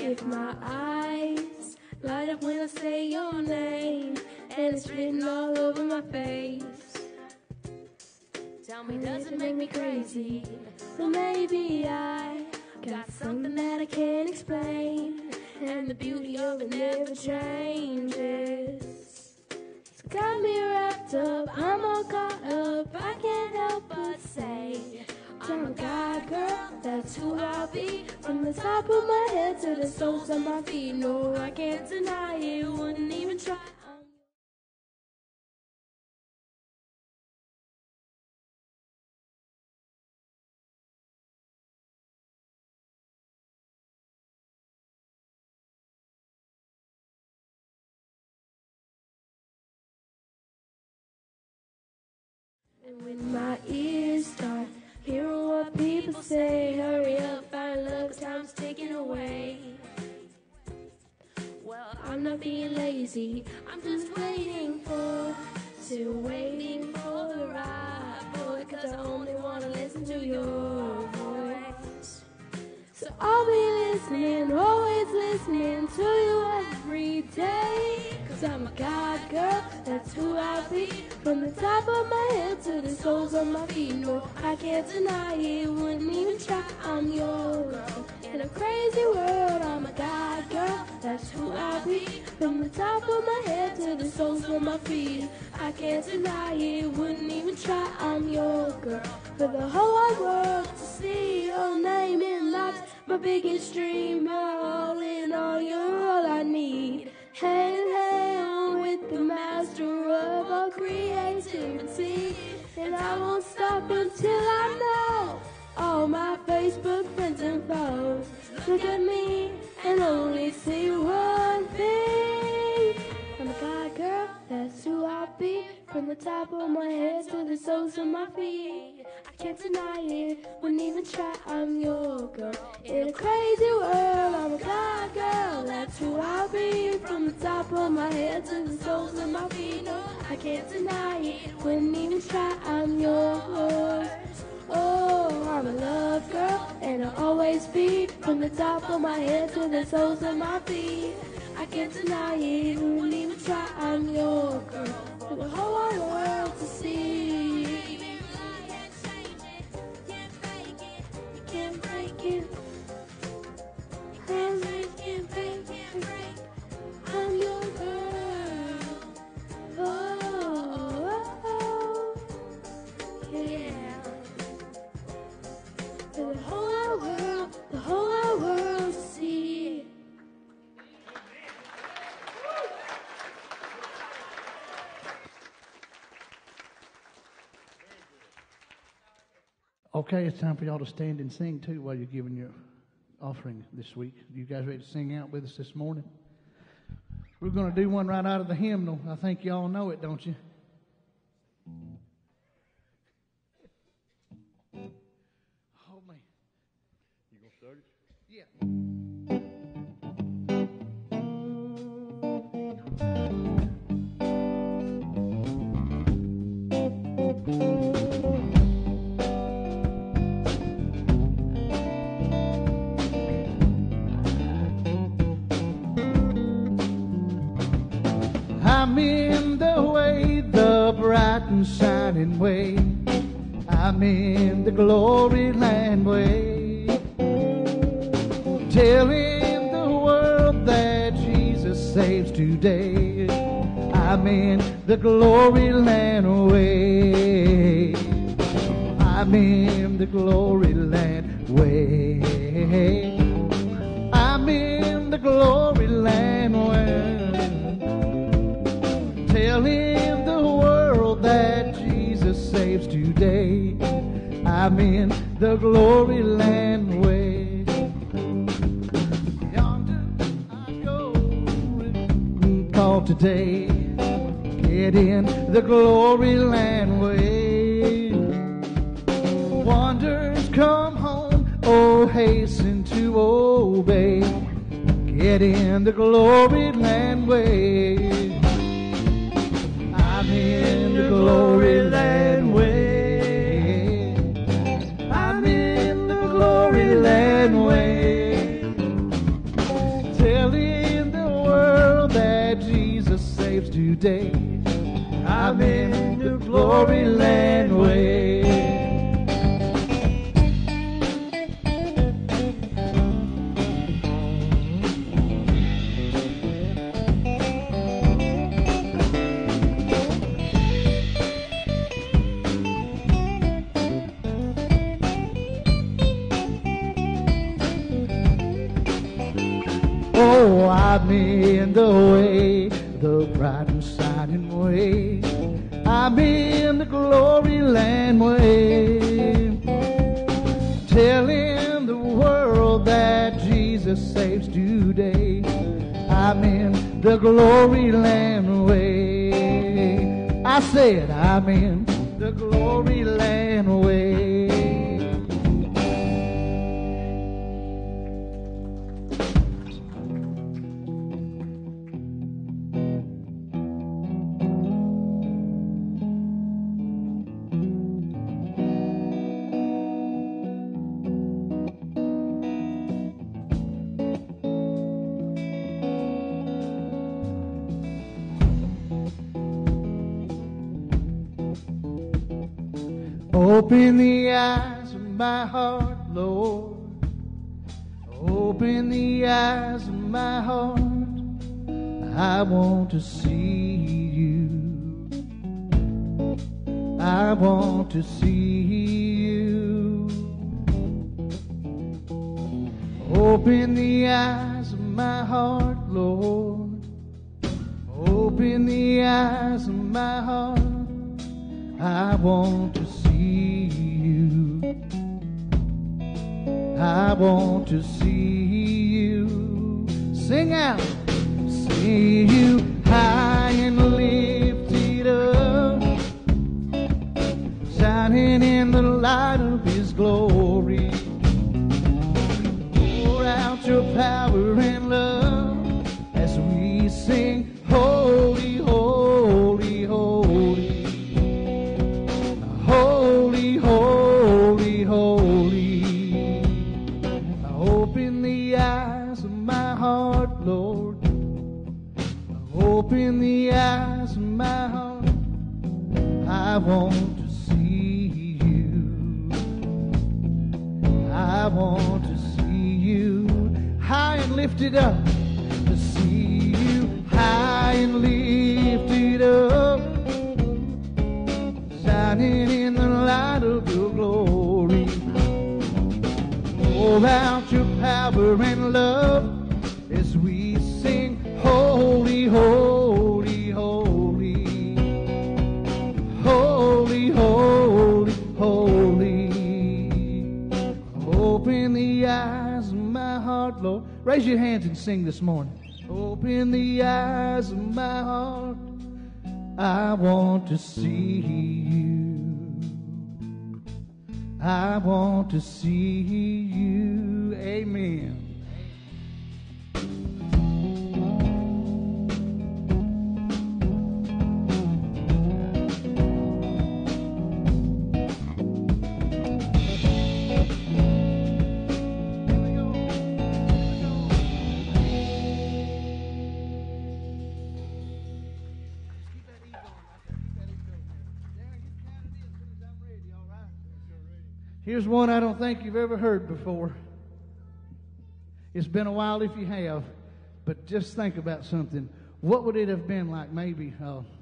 if my eyes light up when I say your name, and it's written all over my face. Tell me, does it make me crazy? Well, maybe I got something that I can't explain, and the beauty of it never changes. It's got me wrapped up, I'm all caught up, I can't help but say I'm a God girl, that's who I'll be. From the top of my head to the soles of my feet. No, I can't deny it, wouldn't even try. And when my ears start hearing what people say, hurry up, find love, 'cause time's ticking away. Well, I'm not being lazy, I'm just waiting for the right boy, 'cause I only want to listen to your voice. So I'll be listening, always listening to you every day, 'cause I'm a God girl, that's who I'll be. From the top of my head to the soles of my feet. No, I can't deny it, wouldn't even try. I'm your girl, in a crazy world, I'm a God girl, that's who I'll be. From the top of my head to the soles of my feet. I can't deny it, wouldn't even try. I'm your girl, for the whole wide world to see. Your name in lights, my biggest dream. You're all in all, you're all I need. Hand in hand with the master of all creativity. And I won't stop until I know all my Facebook friends and foes look at me and only see one thing. I'm a God girl, that's who I'll be. From the top of my head to the soles of my feet. I can't deny it, wouldn't even try. I'm your girl, in a crazy world, I'm a God girl, that's who I'll be. From the top of my head to the soles of my feet. No, I can't deny it, wouldn't even try. I'm yours. Oh, I'm a love girl, and I'll always be. From the top of my head to the soles of my feet. I can't deny it, wouldn't even try. I'm your girl, for the whole wide world to see. Can't break it. Can't break it. I'm your girl. Oh, yeah. For the whole wide world to see. Okay, it's time for y'all to stand and sing too while you're giving your offering this week. You guys ready to sing out with us this morning? We're going to do one right out of the hymnal. I think y'all know it, don't you? Oh, man. You going to start it? Yeah. I'm in the way, the bright and shining way. I'm in the glory land way. Telling the world that Jesus saves today. I'm in the glory land way. I'm in the glory land way. I'm in the glory land way. Telling the world that Jesus saves today. I'm in the glory land way. Yonder I go, call today. Get in the glory land way. Wonders come home, oh hasten to obey. Get in the glory land way. I'm in the glory land way. I'm in the glory land way. saves today. I'm in the glory land way. Oh, I'm in the way, the bright and shining way. I'm in the glory land way. Telling the world that Jesus saves today. I'm in the glory land way. I said I'm in the glory land way. Open the eyes of my heart, Lord. Open the eyes of my heart. I want to see you. I want to see you. Open the eyes of my heart, Lord. Open the eyes of my heart. I want to see you. I want to see you. Sing out. See you high and lifted up, shining in the light of His glory. Pour out your power and love as we sing, holy, holy, holy. Holy, holy, holy. Open the eyes of my heart, Lord. Open the eyes of my heart. I want to see you. I want to see you high and lifted up. To see you high and lifted up, shining in the light of your glory. Pour out your power and love as we sing, holy, holy, holy. Holy, holy, holy. Open the eyes of my heart, Lord. Raise your hands and sing this morning. Open the eyes of my heart. I want to see you. I want to see you. Amen. Here's one I don't think you've ever heard before. It's been a while if you have, but just think about something. What would it have been like maybe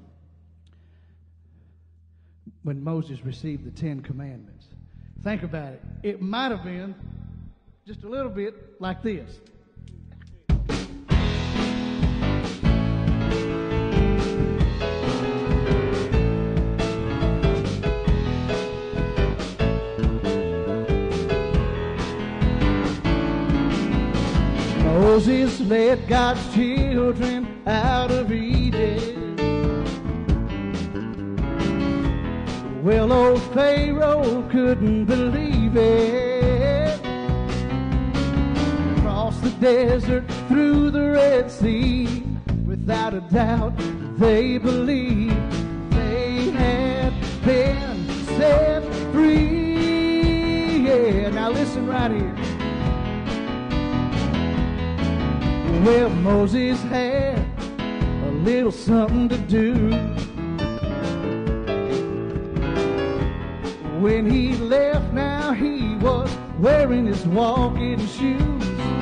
when Moses received the 10 Commandments? Think about it. It might have been just a little bit like this. Moses led God's children out of Eden. Well, old Pharaoh couldn't believe it. Across the desert, through the Red Sea, without a doubt, they believed they had been set free. Yeah, now listen right here. Well, Moses had a little something to do. When he left, now he was wearing his walking shoes.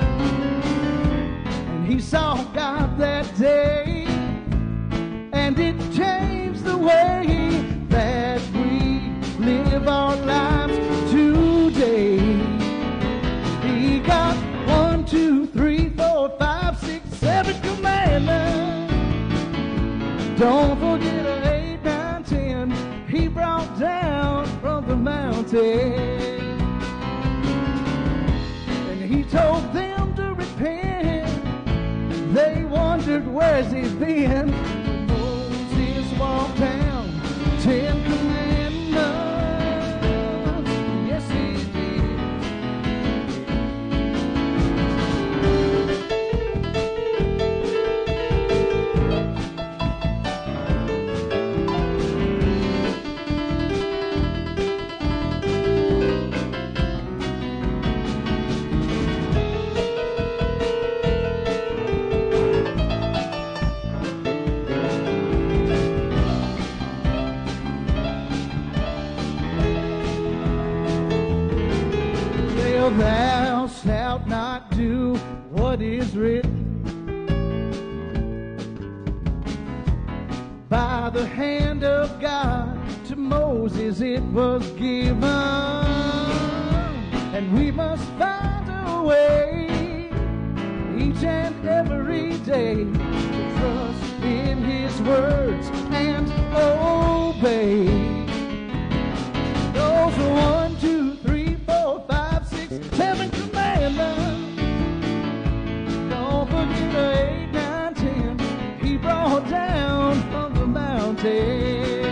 And he saw God that day, and it changed the way that we live our lives today. He got 1, 2, 3, 4, 5, 6, 7 commandments. Don't forget 8, 9, 10. He brought down from the mountain. And he told them to repent. They wondered, where's he been? Moses walked down 10 commandments. Yes, he did. Thou shalt not do what is written. By the hand of God to Moses it was given, and we must find a way each and every day to trust in his words and obey. Those are 1, 2, 3, 4, 5, 6, 7 commandments. Don't forget 8, 9, 10. He brought down from the mountain.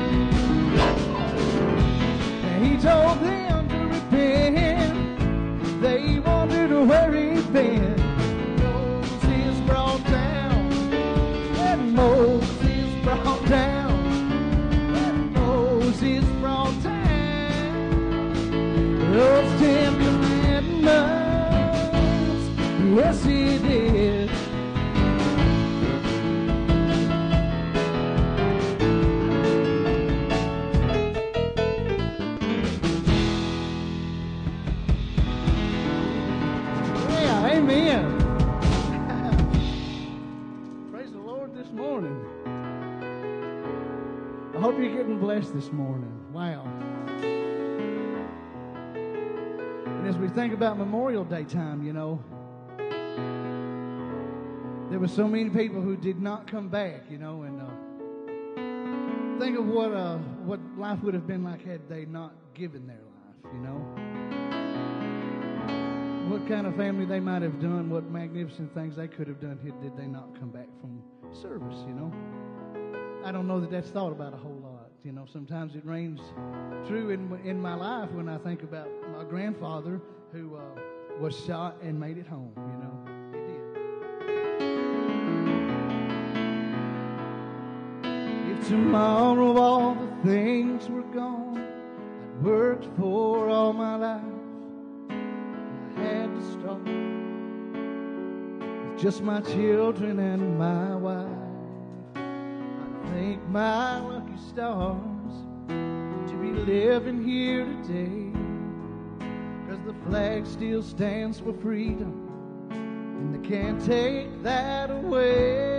And he told them to repent. They wondered where he'd been. Moses brought down, and Moses brought down, and Moses brought down those 10 commandments. Yes, he did. Yeah, amen. Praise the Lord this morning. I hope you're getting blessed this morning. Wow. And as we think about Memorial Day time, you know, there were so many people who did not come back, you know, and think of what life would have been like had they not given their life, you know. What kind of family they might have done, what magnificent things they could have done did they not come back from service, you know. I don't know that that's thought about a whole lot, you know. Sometimes it rings true in my life when I think about my grandfather who was shot and made it home, you know. If tomorrow all the things were gone I'd worked for all my life, I had to start with just my children and my wife. I thank my lucky stars to be living here today, 'cause the flag still stands for freedom and they can't take that away.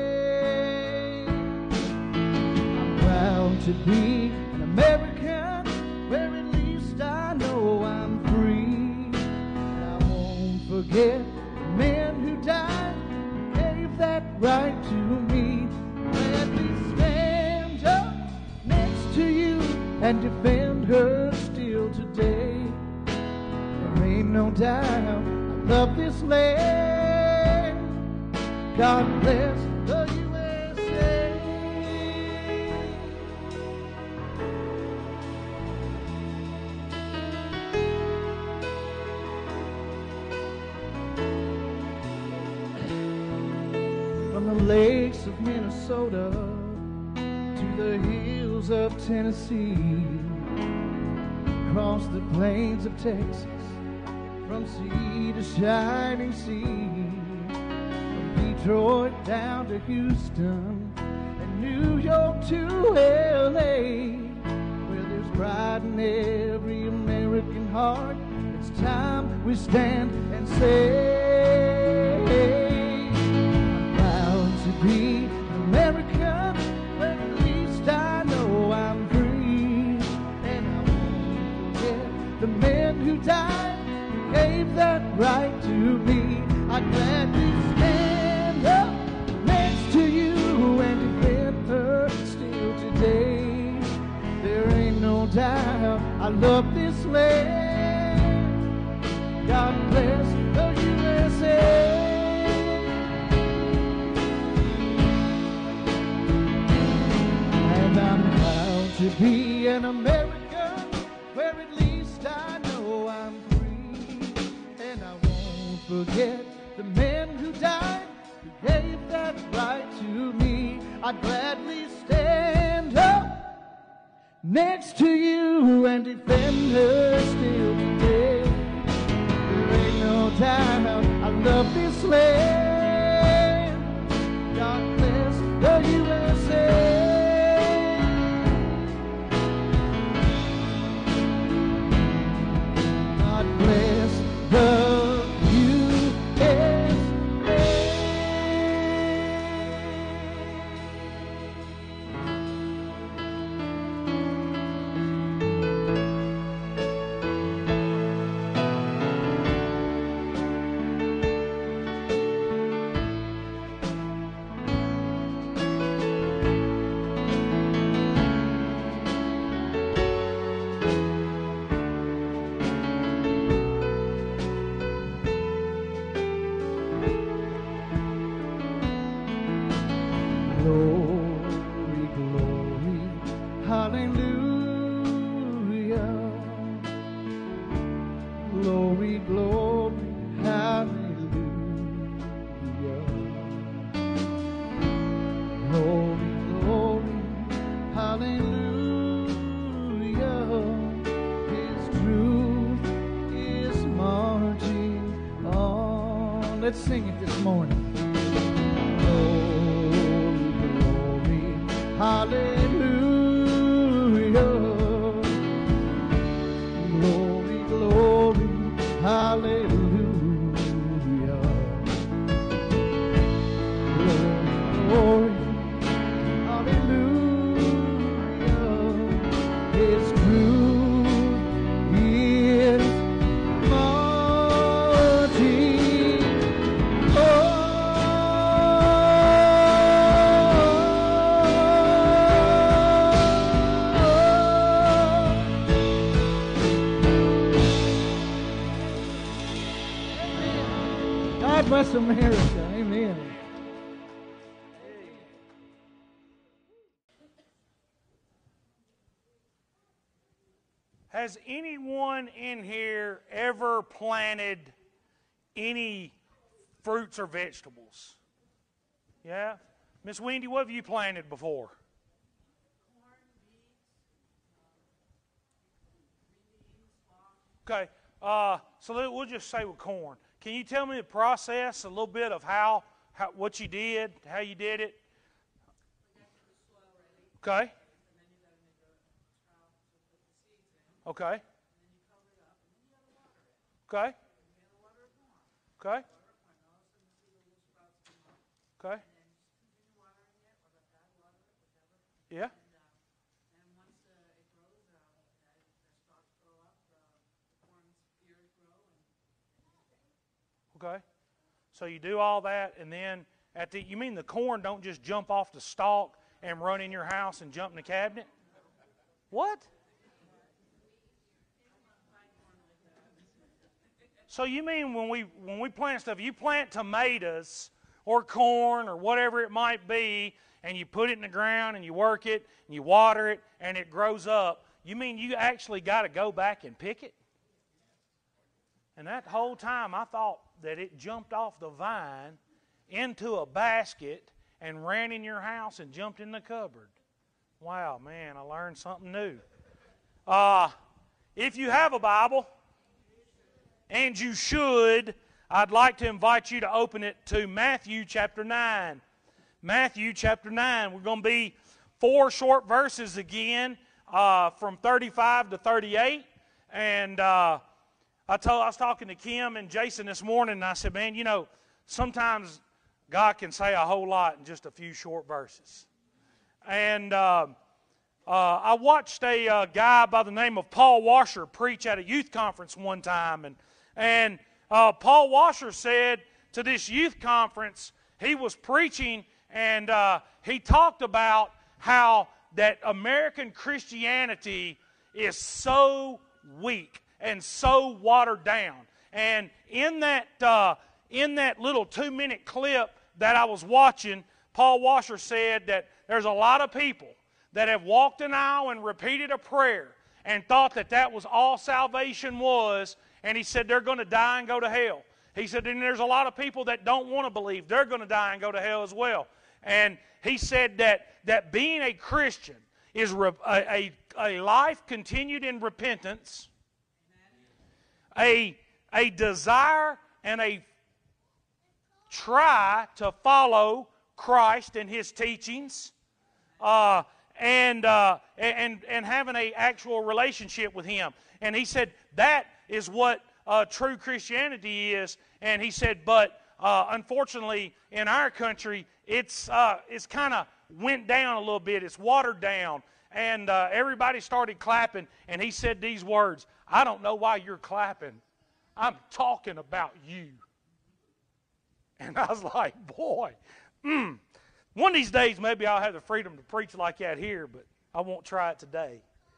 Proud to be an American, where at least I know I'm free. And I won't forget the men who died, gave that right to me. Let me stand up next to you and defend her still today. There ain't no doubt I love this land. God bless the USA. From the lakes of Minnesota to the hills of Tennessee, across the plains of Texas, from sea to shining sea, from Detroit down to Houston, New York to L.A., where there's pride in every American heart. It's time we stand and say, I'm proud to be an American, but at least I know I'm free. And I won't forget the men who died, who gave that right to me. I'd gladly stand up next to you and defend her still today. There ain't no doubt I love this land. God bless the USA. And I'm proud to be an American, where at least I know I'm free. And I won't forget the men who died, who gave that right to me. I'd gladly stand up next to you and defend her still today. There ain't no doubt I love this land. God bless the USA. God bless the glory, glory, hallelujah. Glory, glory, hallelujah. Glory, glory, hallelujah. His truth is marching on. Let's sing it this morning. Hallelujah. Glory, glory, hallelujah. Glory, glory, hallelujah. His truth is marching on. God bless America. Amen. Has anyone in here ever planted any fruits or vegetables? Yeah? Miss Wendy, what have you planted before? Okay, so we'll just say with corn. Can you tell me the process, a little bit of how what you did, how you did it? Okay. Okay. Okay. Okay. Okay. Yeah. Okay. So you do all that, and then you mean the corn don't just jump off the stalk and run in your house and jump in the cabinet? What? So you mean when we plant stuff, you plant tomatoes or corn or whatever it might be, and you put it in the ground and you work it and you water it and it grows up, you mean you actually got to go back and pick it? And that whole time I thought that it jumped off the vine into a basket and ran in your house and jumped in the cupboard. Wow, man, I learned something new. If you have a Bible, and you should, I'd like to invite you to open it to Matthew chapter 9. Matthew chapter 9. We're going to be 4 short verses again from 35 to 38. And I was talking to Kim and Jason this morning, and I said, man, you know, sometimes God can say a whole lot in just a few short verses. And I watched a guy by the name of Paul Washer preach at a youth conference one time. And Paul Washer said to this youth conference, he was preaching, and he talked about how that American Christianity is so weak and so watered down. And in that little 2-minute clip that I was watching, Paul Washer said that there's a lot of people that have walked an aisle and repeated a prayer and thought that that was all salvation was, and he said they're going to die and go to hell. He said, and there's a lot of people that don't want to believe. They're going to die and go to hell as well. And he said that being a Christian is a life continued in repentance, a desire and a try to follow Christ and His teachings, and having an actual relationship with Him. And he said that is what true Christianity is. And he said, but unfortunately in our country, it's kind of went down a little bit. It's watered down. And everybody started clapping. And he said these words, I don't know why you're clapping. I'm talking about you. And I was like, boy, one of these days maybe I'll have the freedom to preach like that here, but I won't try it today.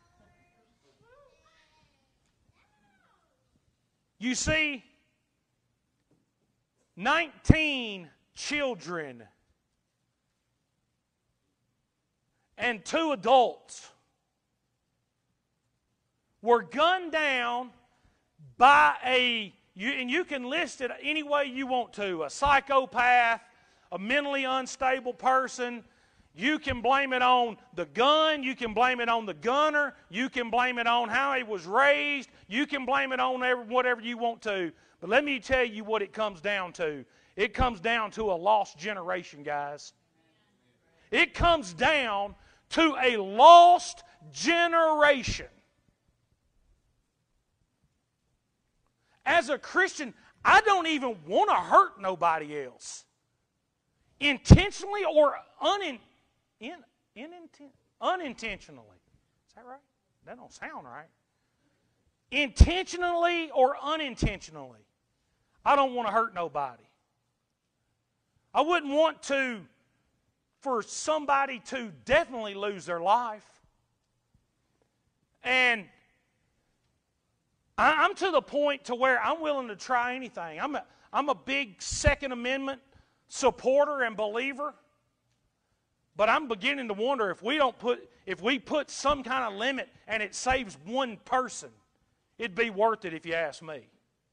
You see, 19 children and 2 adults were gunned down by and you can list it any way you want to, a psychopath, a mentally unstable person. You can blame it on the gun. You can blame it on the gunner. You can blame it on how he was raised. You can blame it on whatever you want to. But let me tell you what it comes down to. It comes down to a lost generation, guys. It comes down to a lost generation. As a Christian, I don't even want to hurt nobody else. Intentionally or unintentionally. Is that right? That don't sound right. Intentionally or unintentionally. I don't want to hurt nobody. I wouldn't want for somebody to definitely lose their life. And I'm to the point to where I'm willing to try anything. I'm a big Second Amendment supporter and believer. But I'm beginning to wonder if we put some kind of limit and it saves one person, it'd be worth it if you ask me.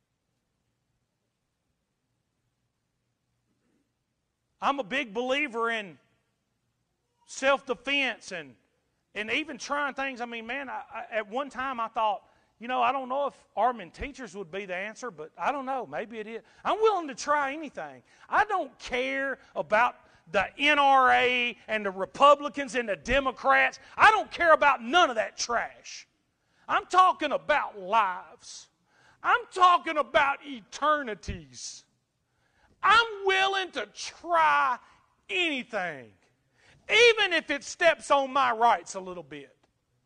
I'm a big believer in self-defense and even trying things. I mean, man, at one time I thought, you know, I don't know if arming teachers would be the answer, but I don't know. Maybe it is. I'm willing to try anything. I don't care about the NRA and the Republicans and the Democrats. I don't care about none of that trash. I'm talking about lives. I'm talking about eternities. I'm willing to try anything, even if it steps on my rights a little bit.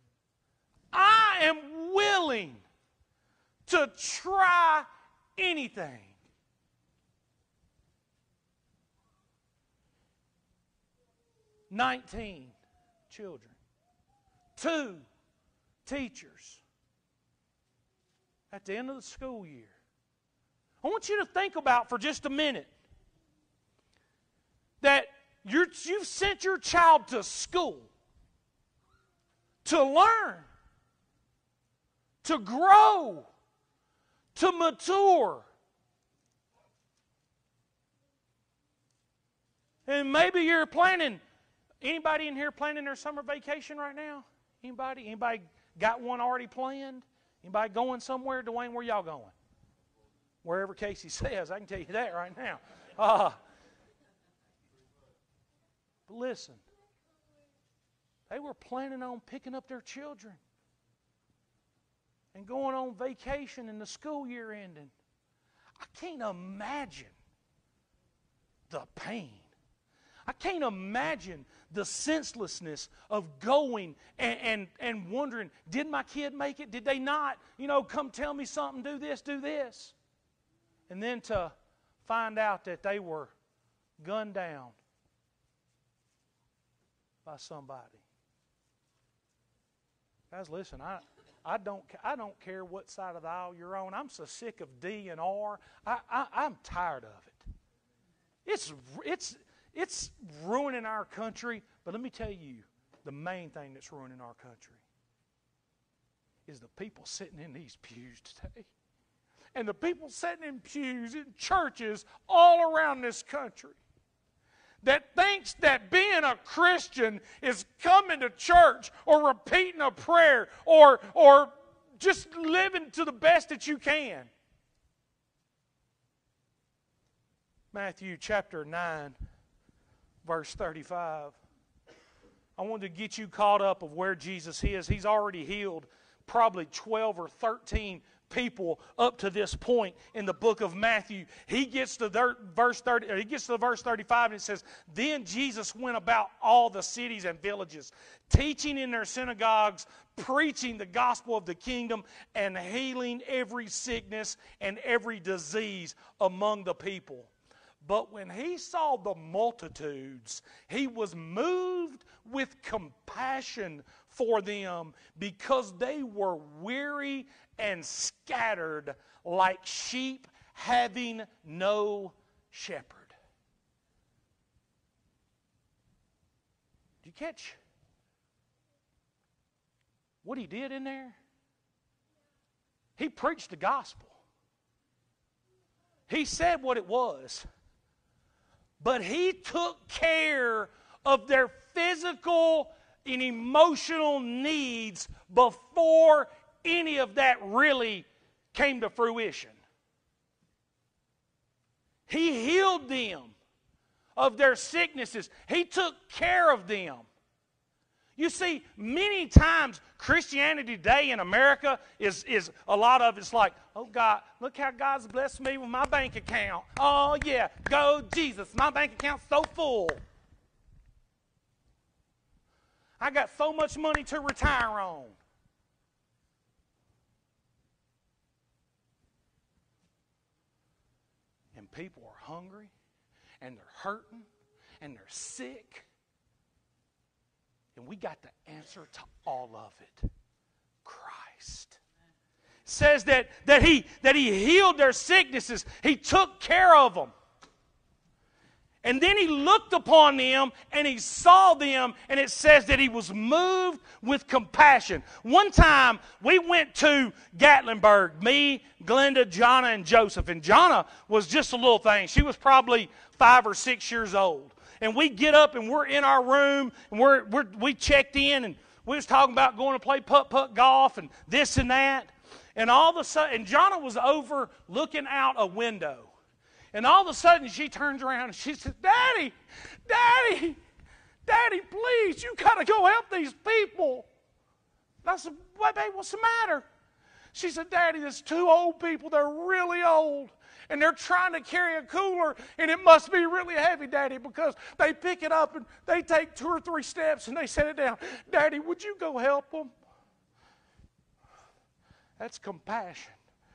I am willing to try anything. $19 children, 2 teachers at the end of the school year. I want you to think about for just a minute that you've sent your child to school to learn, to grow, to mature. And maybe you're planning. Anybody in here planning their summer vacation right now? Anybody? Anybody got one already planned? Anybody going somewhere? Dwayne, where y'all going? Wherever Casey says, I can tell you that right now. But listen, they were planning on picking up their children and going on vacation and the school year ending. I can't imagine the pain. I can't imagine the senselessness of going and wondering, did my kid make it? Did they not? Come tell me something, do this, do this. And then to find out that they were gunned down by somebody. Guys, listen, I don't care what side of the aisle you're on. I'm so sick of D and R. I'm tired of it. It's ruining our country. But let me tell you, the main thing that's ruining our country is the people sitting in these pews today. And the people sitting in pews in churches all around this country that thinks that being a Christian is coming to church or repeating a prayer or just living to the best that you can. Matthew chapter 9, verse 35. I wanted to get you caught up of where Jesus is. He's already healed probably 12 or 13 people up to this point in the book of Matthew. He gets to verse 35 and it says, "Then Jesus went about all the cities and villages, teaching in their synagogues, preaching the gospel of the kingdom, and healing every sickness and every disease among the people. But when he saw the multitudes, he was moved with compassion for them, because they were weary and scattered like sheep having no shepherd." Did you catch what he did in there? He preached the gospel. He said what it was. But he took care of their physical and emotional needs before any of that really came to fruition. He healed them of their sicknesses. He took care of them. You see, many times Christianity today in America is a lot of it's like, oh God, look how God's blessed me with my bank account. Oh yeah, go Jesus, my bank account's so full. I got so much money to retire on. And people are hungry, and they're hurting, and they're sick. And we got the answer to all of it. Christ. It says that he healed their sicknesses. He took care of them. And then he looked upon them and he saw them, and it says that he was moved with compassion. One time we went to Gatlinburg, me, Glenda, Jonna, and Joseph. And Jonna was just a little thing. She was probably 5 or 6 years old. And we get up and we're in our room and we checked in and we was talking about going to play putt-putt golf and this and that. And all of a sudden, and Jonna was over looking out a window. And all of a sudden she turns around and she says, Daddy, please, you got to go help these people. And I said, what, babe, what's the matter? She said, Daddy, there's 2 old people. They're really old. And they're trying to carry a cooler, and it must be really heavy, Daddy, because they pick it up and they take 2 or 3 steps and they set it down. Daddy, would you go help them? That's compassion.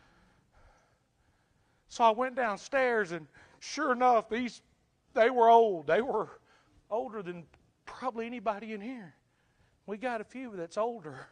So I went downstairs, and sure enough, they were old. They were older than probably anybody in here. We got a few that's older.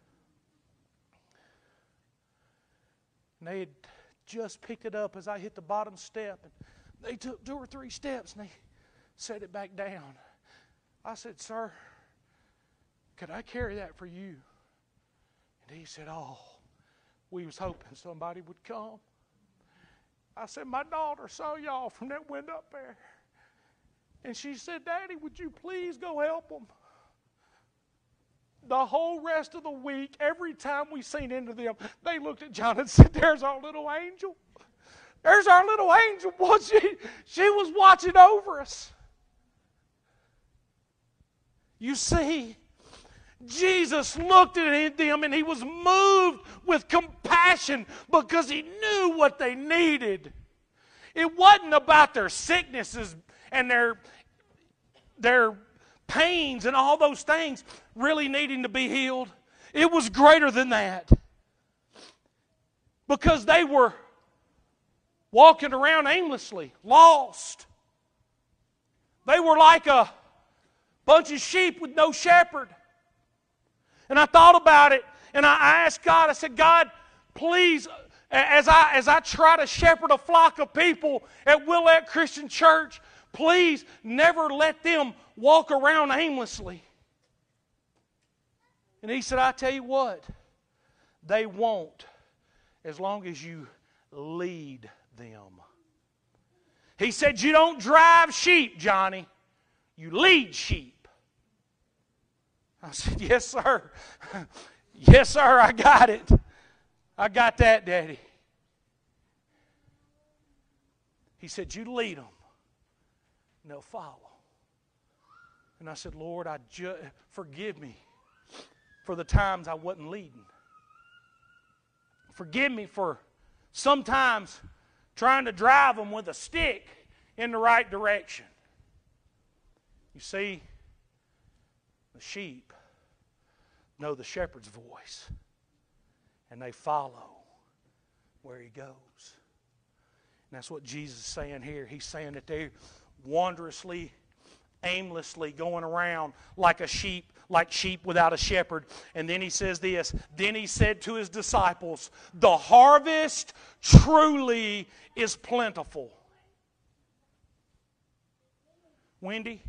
And they had just picked it up as I hit the bottom step, and they took 2 or 3 steps and they set it back down. I said, Sir, could I carry that for you? And he said, oh, we was hoping somebody would come. I said, my daughter saw y'all from that window up there, and she said, Daddy, would you please go help them? The whole rest of the week, every time we seen into them, they looked at John and said, there's our little angel. There's our little angel. Boy, she was watching over us. You see, Jesus looked at them and he was moved with compassion because he knew what they needed. It wasn't about their sicknesses and their pains and all those things really needing to be healed. It was greater than that. Because they were walking around aimlessly, lost. They were like a bunch of sheep with no shepherd. And I thought about it, and I asked God, I said, God, please, as I try to shepherd a flock of people at Willette Christian Church, please never let them walk around aimlessly. And he said, I tell you what, they won't as long as you lead them. He said, you don't drive sheep, Johnny. You lead sheep. I said, yes, sir. Yes, sir, I got it. I got that, Daddy. He said, you lead them, and they'll follow. And I said, Lord, forgive me for the times I wasn't leading. Forgive me for sometimes trying to drive them with a stick in the right direction. You see, the sheep know the shepherd's voice, and they follow where he goes. And that's what Jesus is saying here. He's saying that they're wondrously, aimlessly going around like sheep without a shepherd. And then he says this, then he said to his disciples, the harvest truly is plentiful. Wendy,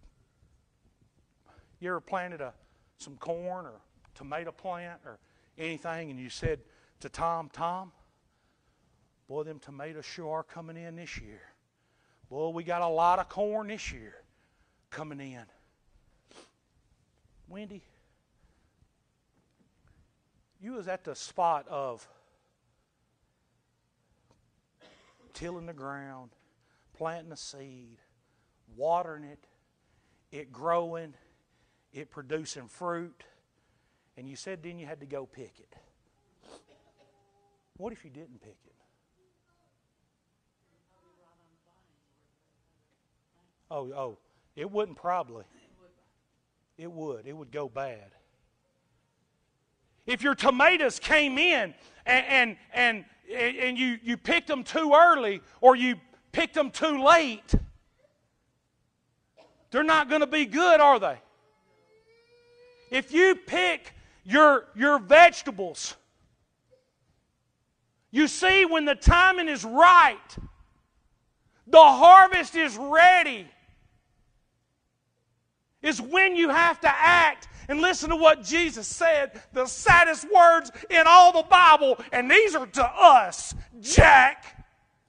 you ever planted some corn or tomato plant or anything, and you said to Tom, boy, them tomatoes sure are coming in this year. Boy, we got a lot of corn this year coming in. Wendy, you was at the spot of tilling the ground, planting a seed, watering it growing, it producing fruit, and you said then you had to go pick it. What if you didn't pick it? Oh, it wouldn't probably. It would. It would go bad. If your tomatoes came in and you picked them too early or you picked them too late, they're not going to be good, are they? If you pick your vegetables, you see when the timing is right, the harvest is ready, is when you have to act. And listen to what Jesus said, the saddest words in all the Bible, and these are to us, Jack.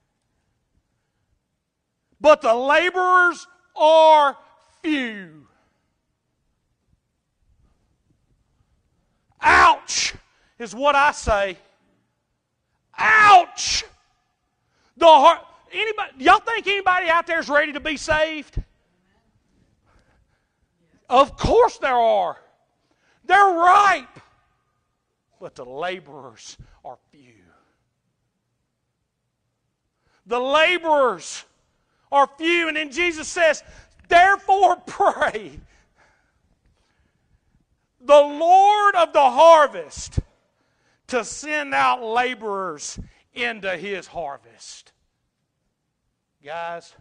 But the laborers are few. Ouch, is what I say. Ouch! Y'all think anybody out there is ready to be saved? Of course there are. They're ripe. But the laborers are few. The laborers are few. And then Jesus says, therefore pray the Lord of the harvest to send out laborers into his harvest. Guys,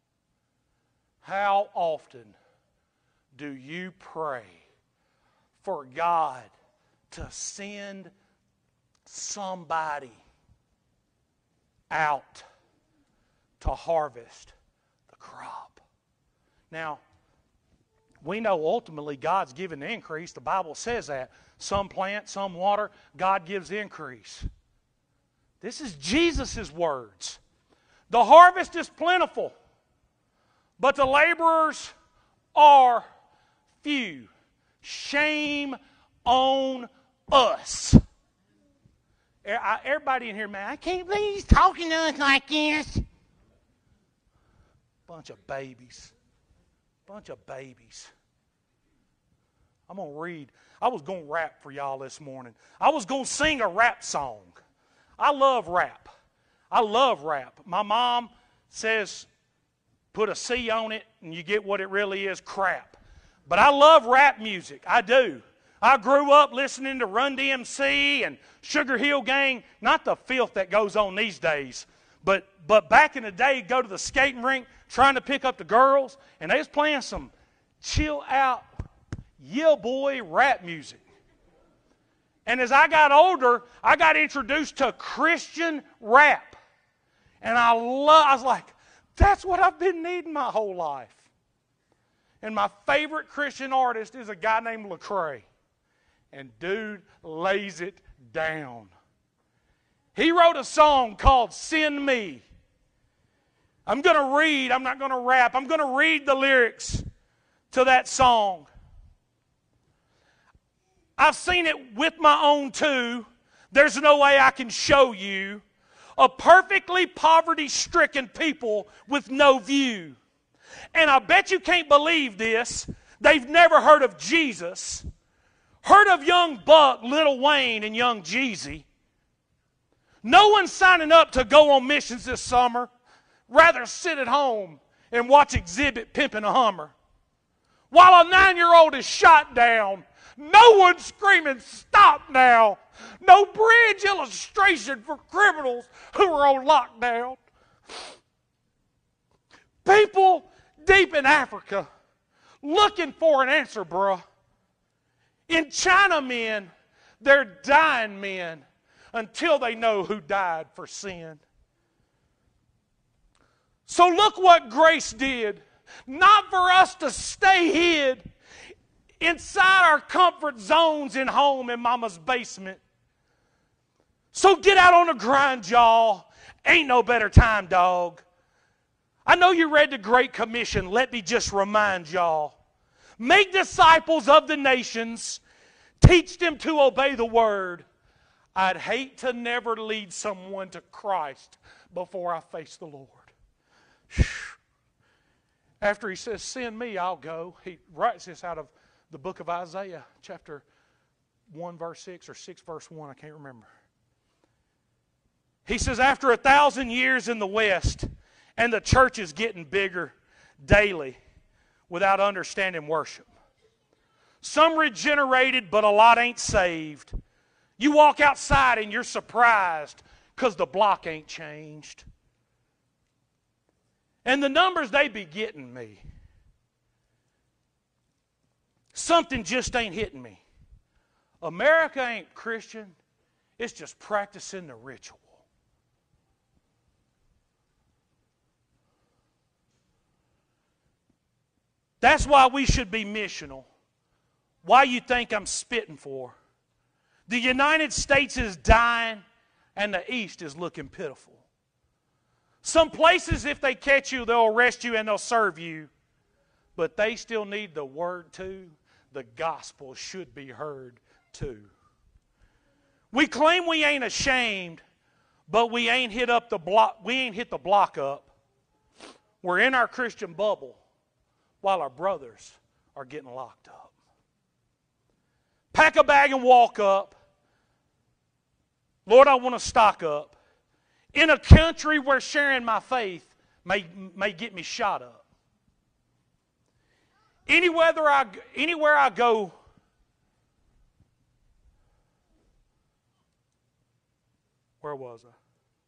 how often do you pray for God to send somebody out to harvest the crop? Now, we know ultimately God's given the increase. The Bible says that. Some plant, some water, God gives the increase. This is Jesus' words. The harvest is plentiful, but the laborers are few. Shame on us. Everybody in here, man, I can't believe he's talking to us like this. Bunch of babies. Bunch of babies. I'm going to read. I was going to rap for y'all this morning. I was going to sing a rap song. I love rap. I love rap. My mom says put a C on it and you get what it really is, crap. But I love rap music. I do. I grew up listening to Run DMC and Sugar Hill Gang. Not the filth that goes on these days. But back in the day, go to the skating rink trying to pick up the girls, and they was playing some chill out, yeah boy rap music. And as I got older, I got introduced to Christian rap. And I was like, that's what I've been needing my whole life. And my favorite Christian artist is a guy named Lecrae. And dude lays it down. He wrote a song called Send Me. I'm going to read, I'm not going to rap, I'm going to read the lyrics to that song. I've seen it with my own too. There's no way I can show you a perfectly poverty-stricken people with no view. And I bet you can't believe this. They've never heard of Jesus, heard of Young Buck, Lil Wayne, and Young Jeezy. No one's signing up to go on missions this summer. Rather sit at home and watch Exhibit pimping a Hummer. While a 9-year-old is shot down, no one's screaming, stop now. No bridge illustration for criminals who are on lockdown. People deep in Africa looking for an answer, bruh. In China, men, they're dying men until they know who died for sin. So look what grace did. Not for us to stay hid inside our comfort zones in home in mama's basement. So get out on the grind, y'all. Ain't no better time, dog. I know you read the Great Commission. Let me just remind y'all. Make disciples of the nations. Teach them to obey the word. I'd hate to never lead someone to Christ before I face the Lord. After he says, send me, I'll go. He writes this out of the book of Isaiah, chapter 1, verse 6, or 6, verse 1, I can't remember. He says, after 1,000 years in the West, and the church is getting bigger daily without understanding worship. Some regenerated, but a lot ain't saved. You walk outside and you're surprised because the block ain't changed. And the numbers, they be getting me. Something just ain't hitting me. America ain't Christian. It's just practicing the ritual. That's why we should be missional. Why you think I'm spitting for? The United States is dying and the East is looking pitiful. Some places, if they catch you, they'll arrest you and they'll serve you. But they still need the word too. The gospel should be heard too. We claim we ain't ashamed, but we ain't hit up the block. We ain't hit the block up. We're in our Christian bubble while our brothers are getting locked up. Pack a bag and walk up. Lord, I want to stock up. In a country where sharing my faith may get me shot up. Anywhere I go, where was I?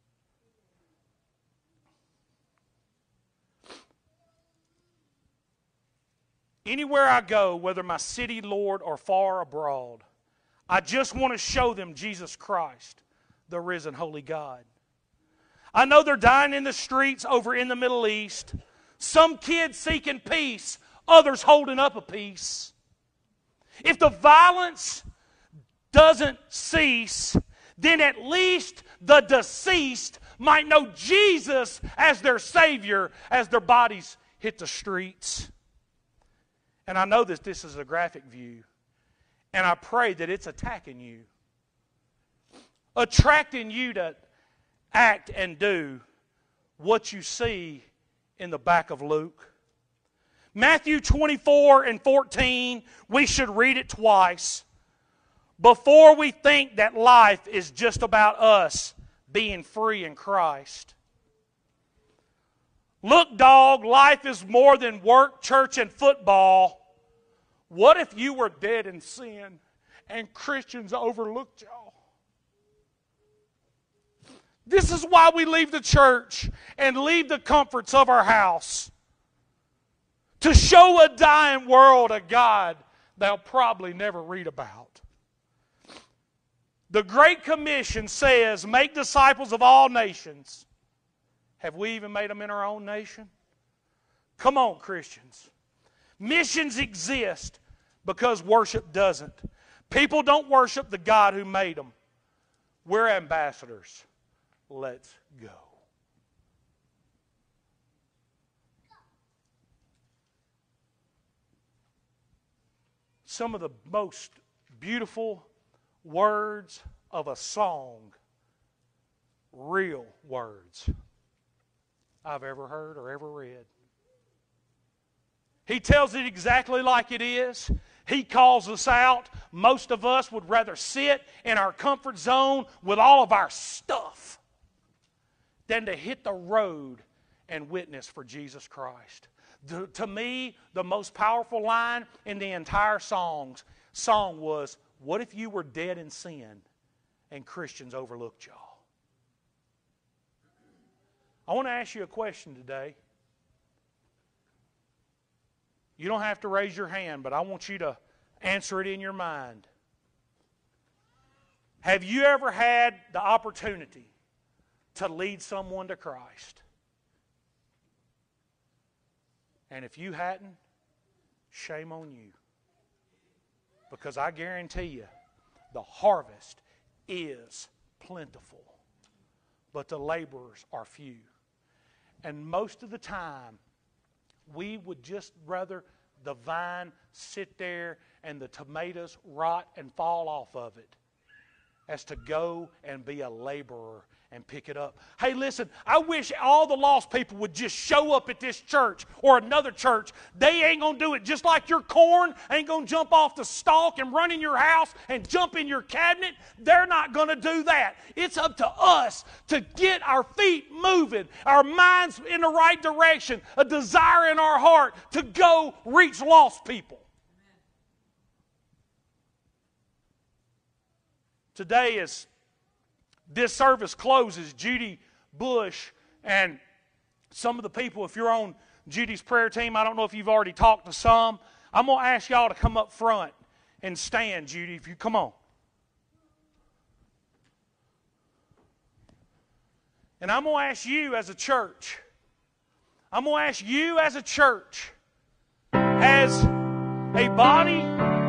Anywhere I go, whether my city, Lord, or far abroad, I just want to show them Jesus Christ, the risen holy God. I know they're dying in the streets over in the Middle East. Some kids seeking peace, others holding up a peace. If the violence doesn't cease, then at least the deceased might know Jesus as their Savior as their bodies hit the streets. And I know that this is a graphic view, and I pray that it's attacking you, attracting you to act and do what you see in the back of Luke. Matthew 24:14, we should read it twice before we think that life is just about us being free in Christ. Look, dog, life is more than work, church, and football. What if you were dead in sin and Christians overlooked y'all? This is why we leave the church and leave the comforts of our house. To show a dying world a God they'll probably never read about. The Great Commission says, make disciples of all nations. Have we even made them in our own nation? Come on, Christians. Missions exist because worship doesn't. People don't worship the God who made them. We're ambassadors. Let's go. Some of the most beautiful words of a song, real words, I've ever heard or ever read. He tells it exactly like it is. He calls us out. Most of us would rather sit in our comfort zone with all of our stuff than to hit the road and witness for Jesus Christ. To me, the most powerful line in the entire song was, what if you were dead in sin and Christians overlooked y'all? I want to ask you a question today. You don't have to raise your hand, but I want you to answer it in your mind. Have you ever had the opportunity to lead someone to Christ? And if you hadn't, shame on you. Because I guarantee you, the harvest is plentiful, but the laborers are few. And most of the time, we would just rather the vine sit there and the tomatoes rot and fall off of it as to go and be a laborer and pick it up. Hey, listen, I wish all the lost people would just show up at this church or another church. They ain't going to do it just like your corn ain't going to jump off the stalk and run in your house and jump in your cabinet. They're not going to do that. It's up to us to get our feet moving, our minds in the right direction, a desire in our heart to go reach lost people. Today, as this service closes, Judy Bush and some of the people, if you're on Judy's prayer team, I don't know if you've already talked to some, I'm going to ask y'all to come up front and stand, Judy, if you come on. And I'm going to ask you as a church, as a body,